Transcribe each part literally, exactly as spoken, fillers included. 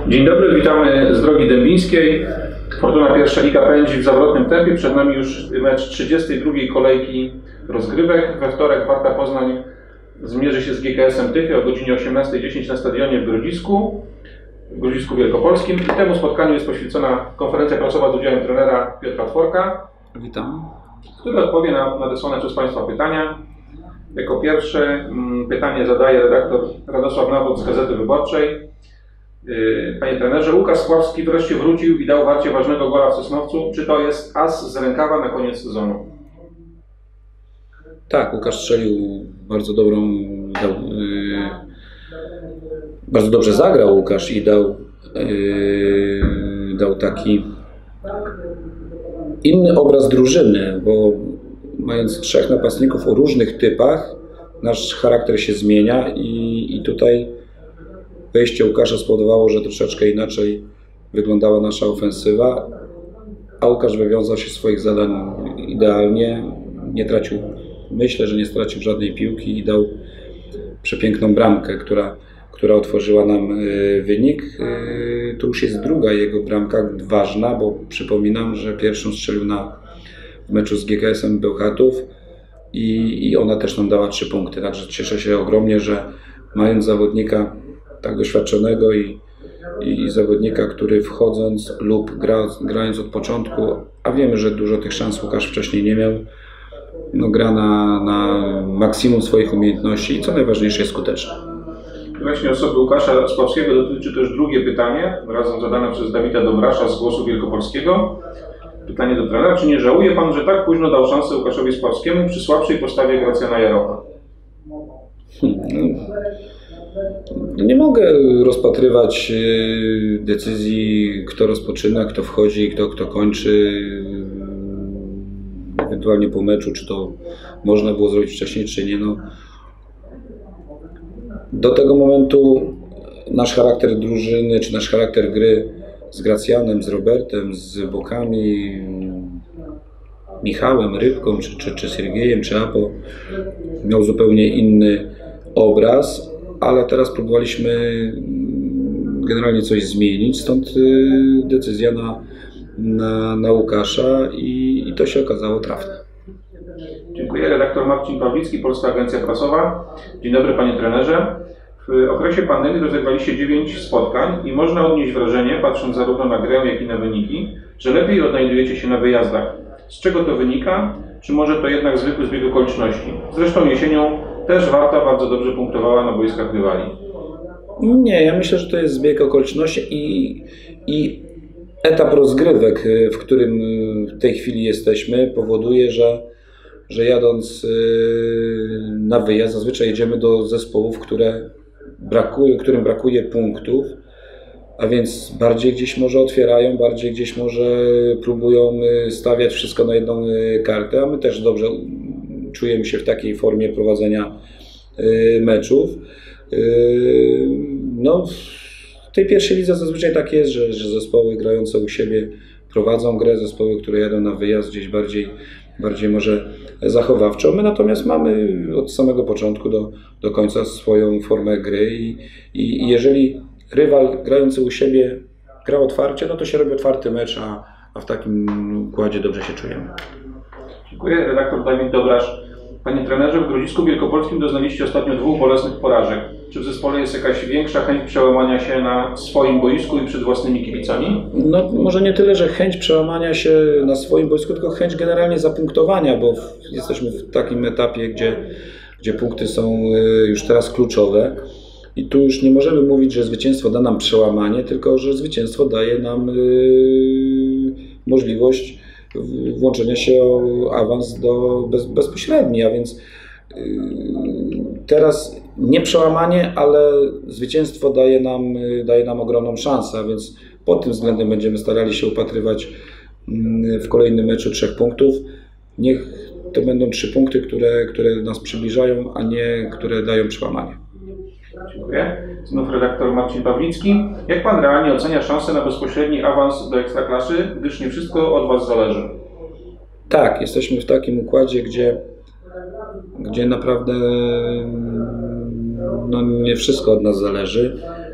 Dzień dobry, witamy z drogi dębińskiej. Fortuna Pierwsza Liga pędzi w zawrotnym tempie. Przed nami już mecz trzydziestej drugiej kolejki rozgrywek. We wtorek Warta Poznań zmierzy się z G K S-em Tychy o godzinie osiemnastej dziesięć na stadionie w Grodzisku, w Grodzisku Wielkopolskim. I temu spotkaniu jest poświęcona konferencja prasowa z udziałem trenera Piotra Tworka. Witam. Który odpowie na nadesłane przez Państwa pytania. Jako pierwsze pytanie zadaje redaktor Radosław Nawrot z Gazety Wyborczej. Panie trenerze, Łukasz Sławski wreszcie wrócił i dał Warcie ważnego gola w Sosnowcu. Czy to jest as z rękawa na koniec sezonu? Tak, Łukasz strzelił bardzo dobrą, dał, yy, bardzo dobrze zagrał Łukasz i dał, yy, dał taki inny obraz drużyny, bo mając trzech napastników o różnych typach, nasz charakter się zmienia i, i tutaj wejście Łukasza spowodowało, że troszeczkę inaczej wyglądała nasza ofensywa, a Łukasz wywiązał się z swoich zadań idealnie, nie tracił, myślę, że nie stracił żadnej piłki i dał przepiękną bramkę, która, która otworzyła nam wynik. Tu już jest druga jego bramka ważna, bo przypominam, że pierwszą strzelił na w meczu z G K S-em Bełchatów i, i ona też nam dała trzy punkty, także cieszę się ogromnie, że mając zawodnika tak doświadczonego i, i zawodnika, który wchodząc lub gra, grając od początku, a wiemy, że dużo tych szans Łukasz wcześniej nie miał, no gra na, na maksimum swoich umiejętności i co najważniejsze jest skuteczny. Właśnie osoby Łukasza Sławskiego dotyczy też drugie pytanie, razem zadane przez Dawida Dobrasza z Głosu Wielkopolskiego. Pytanie do trenera, czy nie żałuje Pan, że tak późno dał szansę Łukaszowi Sławskiemu przy słabszej postawie Gracjana Jarocha? Hmm. No nie mogę rozpatrywać decyzji, kto rozpoczyna, kto wchodzi, kto, kto kończy, ewentualnie po meczu, czy to można było zrobić wcześniej, czy nie. No. Do tego momentu nasz charakter drużyny, czy nasz charakter gry z Gracjanem, z Robertem, z Bokami, Michałem, Rybką, czy, czy, czy Siergiejem, czy Apo miał zupełnie inny obraz, ale teraz próbowaliśmy generalnie coś zmienić, stąd decyzja na, na, na Łukasza i, i to się okazało trafne. Dziękuję. Redaktor Marcin Pawlicki, Polska Agencja Prasowa. Dzień dobry Panie trenerze. W okresie pandemii rozegraliście dziewięć spotkań i można odnieść wrażenie, patrząc zarówno na grę, jak i na wyniki, że lepiej odnajdujecie się na wyjazdach. Z czego to wynika? Czy może to jednak zwykły zbieg okoliczności? Zresztą jesienią też Warta bardzo dobrze punktowała na boiskach rywali. Nie, ja myślę, że to jest zbieg okoliczności i, i etap rozgrywek, w którym w tej chwili jesteśmy, powoduje, że, że jadąc na wyjazd zazwyczaj jedziemy do zespołów, które brakuje, którym brakuje punktów, a więc bardziej gdzieś może otwierają, bardziej gdzieś może próbują stawiać wszystko na jedną kartę, a my też dobrze czujemy się w takiej formie prowadzenia meczów. No, w tej pierwszej lidze zazwyczaj tak jest, że, że zespoły grające u siebie prowadzą grę, zespoły, które jadą na wyjazd gdzieś bardziej, bardziej może zachowawczo. My natomiast mamy od samego początku do, do końca swoją formę gry i, i jeżeli rywal grający u siebie gra otwarcie, no to się robi otwarty mecz, a, a w takim układzie dobrze się czujemy. Dziękuję. Redaktor Dawid Dobrasz. Panie trenerze, w Grodzisku Wielkopolskim doznaliście ostatnio dwóch bolesnych porażek. Czy w zespole jest jakaś większa chęć przełamania się na swoim boisku i przed własnymi kibicami? No może nie tyle, że chęć przełamania się na swoim boisku, tylko chęć generalnie zapunktowania, bo jesteśmy w takim etapie, gdzie, gdzie punkty są już teraz kluczowe. I tu już nie możemy mówić, że zwycięstwo da nam przełamanie, tylko że zwycięstwo daje nam yy, możliwość włączenia się o awans do bez, bezpośredni, a więc yy, teraz nie przełamanie, ale zwycięstwo daje nam, yy, daje nam ogromną szansę, a więc pod tym względem będziemy starali się upatrywać yy, w kolejnym meczu trzech punktów. Niech to będą trzy punkty, które, które nas przybliżają, a nie które dają przełamanie. Dziękuję. Znów redaktor Marcin Pawlicki. Jak Pan realnie ocenia szansę na bezpośredni awans do Ekstraklasy, gdyż nie wszystko od Was zależy? Tak, jesteśmy w takim układzie, gdzie, gdzie naprawdę no, nie wszystko od nas zależy.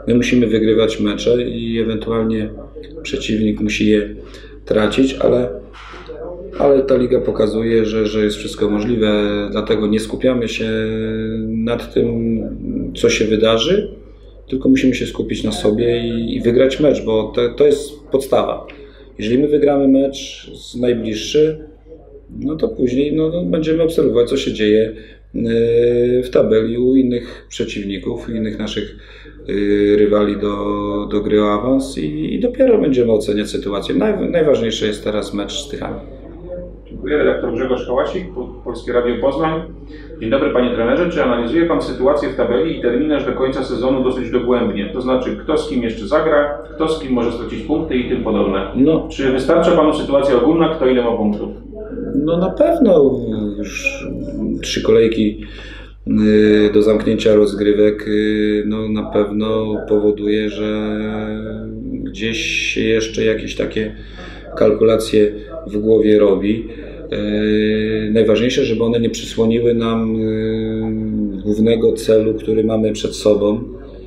my musimy wygrywać mecze i ewentualnie przeciwnik musi je tracić, ale, ale ta liga pokazuje, że, że jest wszystko możliwe, dlatego nie skupiamy się nad tym, co się wydarzy, tylko musimy się skupić na sobie i, i wygrać mecz, bo to, to jest podstawa. Jeżeli my wygramy mecz z najbliższy, no to później no, no, będziemy obserwować, co się dzieje w tabeli u innych przeciwników, innych naszych rywali do, do gry o awans i, i dopiero będziemy oceniać sytuację. Naj, najważniejszy jest teraz mecz z Tychami. Dziękuję. Redaktor Grzegorz Hałasik, Polskie Radio Poznań. Dzień dobry panie trenerze. Czy analizuje pan sytuację w tabeli i terminarz do końca sezonu dosyć dogłębnie? To znaczy, kto z kim jeszcze zagra, kto z kim może stracić punkty i tym podobne. No. Czy wystarcza panu sytuacja ogólna, kto ile ma punktów? No na pewno już trzy kolejki do zamknięcia rozgrywek no na pewno powoduje, że gdzieś się jeszcze jakieś takie kalkulacje w głowie robi. Najważniejsze, żeby one nie przysłoniły nam głównego celu, który mamy przed sobą,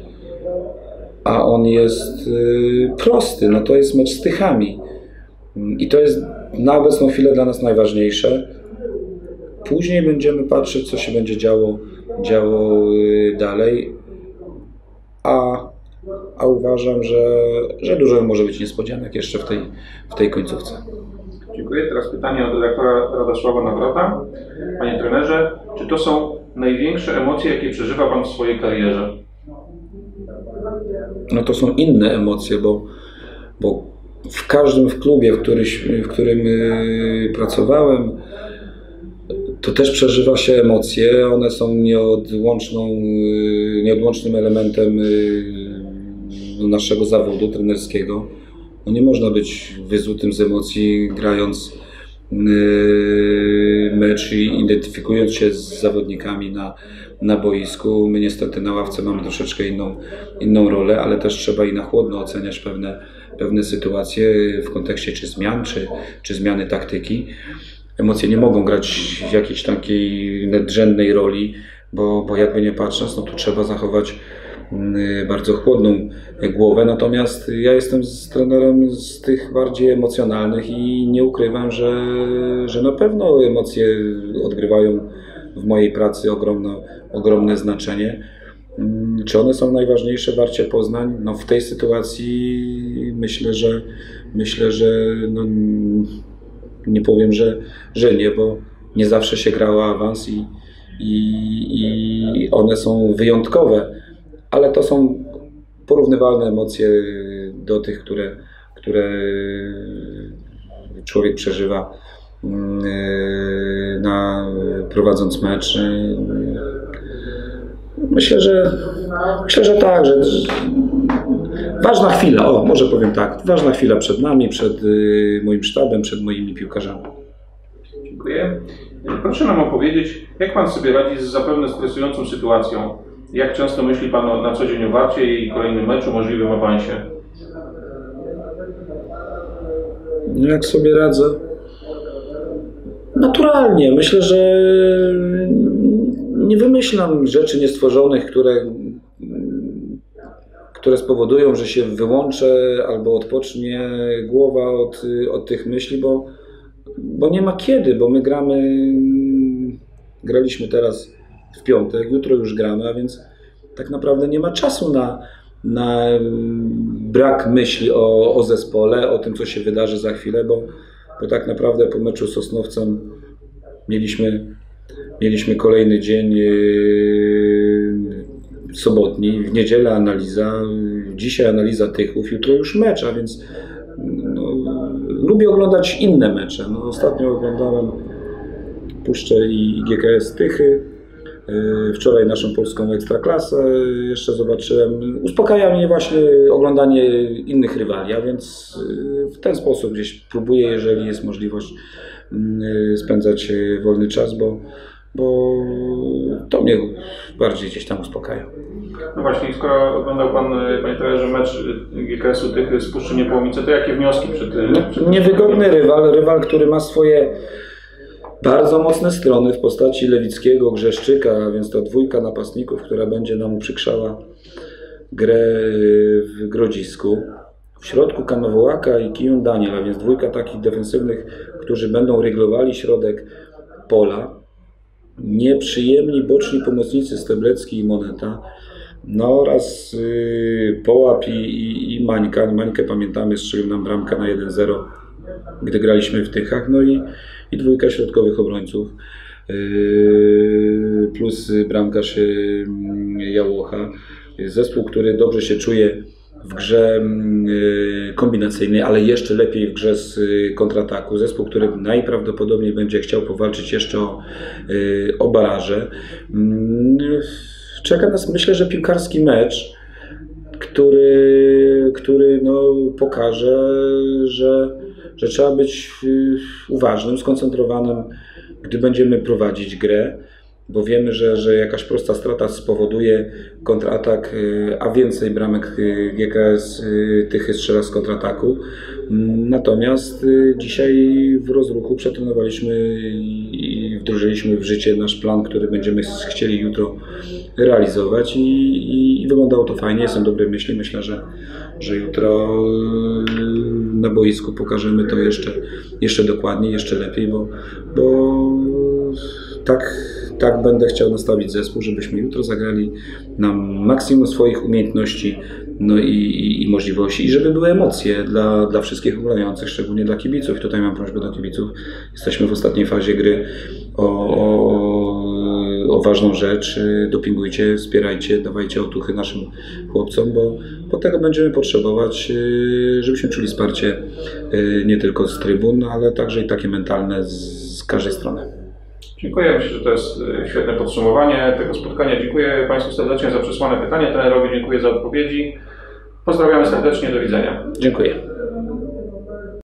a on jest prosty, no to jest mecz z Tychami. I to jest na obecną chwilę dla nas najważniejsze. Później będziemy patrzeć, co się będzie działo, działo dalej, a, a uważam, że, że dużo może być niespodzianek jeszcze w tej, w tej końcówce. Dziękuję. Teraz pytanie od redaktora Radosława Nawrota. Panie trenerze, czy to są największe emocje, jakie przeżywa pan w swojej karierze? No to są inne emocje, bo, bo w każdym w klubie, w, któryś, w którym pracowałem, to też przeżywa się emocje. One są nieodłączną, nieodłącznym elementem naszego zawodu trenerskiego. No nie można być wyzutym z emocji, grając mecz i identyfikując się z zawodnikami na, na boisku. My niestety na ławce mamy troszeczkę inną, inną rolę, ale też trzeba i na chłodno oceniać pewne, pewne sytuacje w kontekście czy zmian, czy, czy zmiany taktyki. Emocje nie mogą grać w jakiejś takiej nadrzędnej roli, bo, bo jakby nie patrząc, no tu trzeba zachować bardzo chłodną głowę, natomiast ja jestem z trenerem z tych bardziej emocjonalnych i nie ukrywam, że, że na pewno emocje odgrywają w mojej pracy ogromne, ogromne znaczenie. Czy one są najważniejsze w Warcie Poznań? No w tej sytuacji myślę, że myślę, że no, nie powiem, że, że nie, bo nie zawsze się grało awans i, i, i one są wyjątkowe. Ale to są porównywalne emocje do tych, które, które człowiek przeżywa na, prowadząc mecz. Myślę, że myślę, że tak, że ważna chwila, o może powiem tak, ważna chwila przed nami, przed moim sztabem, przed moimi piłkarzami. Dziękuję. Proszę nam opowiedzieć, jak pan sobie radzi z zapewne stresującą sytuacją? Jak często myśli pan na co dzień o Warcie i kolejnym meczu, możliwym awansie? Jak sobie radzę? Naturalnie. Myślę, że nie wymyślam rzeczy niestworzonych, które, które spowodują, że się wyłączę albo odpocznie głowa od, od tych myśli, bo, bo nie ma kiedy, bo my gramy, graliśmy teraz w piątek, jutro już gramy, a więc tak naprawdę nie ma czasu na, na brak myśli o, o zespole, o tym, co się wydarzy za chwilę, bo, bo tak naprawdę po meczu z Sosnowcem mieliśmy, mieliśmy kolejny dzień yy, sobotni, w niedzielę analiza, dzisiaj analiza Tychów, jutro już mecz, a więc no, lubię oglądać inne mecze. No, ostatnio oglądałem Puszczę i G K S Tychy. Wczoraj naszą polską ekstraklasę jeszcze zobaczyłem. Uspokaja mnie właśnie oglądanie innych rywali, a więc w ten sposób gdzieś próbuję, jeżeli jest możliwość, spędzać wolny czas, bo, bo to mnie bardziej gdzieś tam uspokaja. No właśnie, skoro oglądał pan, panie trenerze, mecz G K S-u Tychy z Puszczy Niepołomice, to jakie wnioski przed tym? No, niewygodny rywal, rywal, który ma swoje bardzo mocne strony w postaci Lewickiego, Grzeszczyka, a więc to dwójka napastników, która będzie nam uprzykrzała grę w Grodzisku. W środku Kanowołaka i Kijun Daniel, a więc dwójka takich defensywnych, którzy będą ryglowali środek pola. Nieprzyjemni boczni pomocnicy Steblecki i Moneta. No oraz yy, Połap i, i, i Mańka. Mańkę pamiętamy, strzelił nam bramkę na jeden zero, gdy graliśmy w Tychach. No i, i dwójka środkowych obrońców. Yy, plus bramkarz yy, Jałocha. Zespół, który dobrze się czuje w grze kombinacyjnej, ale jeszcze lepiej w grze z kontrataku. Zespół, który najprawdopodobniej będzie chciał powalczyć jeszcze o, o baraże. Czeka nas, myślę, że piłkarski mecz, który, który no, pokaże, że, że trzeba być uważnym, skoncentrowanym, gdy będziemy prowadzić grę. Bo wiemy, że, że jakaś prosta strata spowoduje kontratak, a więcej bramek G K S Tychy strzela z kontrataku. Natomiast dzisiaj w rozruchu przetrenowaliśmy i wdrożyliśmy w życie nasz plan, który będziemy chcieli jutro realizować i, i, i wyglądało to fajnie. Jestem dobrej myśli. Myślę, że, że jutro na boisku pokażemy to jeszcze, jeszcze dokładniej, jeszcze lepiej, bo, bo tak Tak będę chciał nastawić zespół, żebyśmy jutro zagrali na maksimum swoich umiejętności, no i, i, i możliwości, i żeby były emocje dla, dla wszystkich oglądających, szczególnie dla kibiców. I tutaj mam prośbę do kibiców. Jesteśmy w ostatniej fazie gry o, o, o ważną rzecz. Dopingujcie, wspierajcie, dawajcie otuchy naszym chłopcom, bo, bo tego będziemy potrzebować, żebyśmy czuli wsparcie nie tylko z trybun, ale także i takie mentalne z, z każdej strony. Dziękuję. Myślę, że to jest świetne podsumowanie tego spotkania. Dziękuję Państwu serdecznie za przesłane pytania. Trenerowi dziękuję za odpowiedzi. Pozdrawiamy serdecznie. Do widzenia. Dziękuję.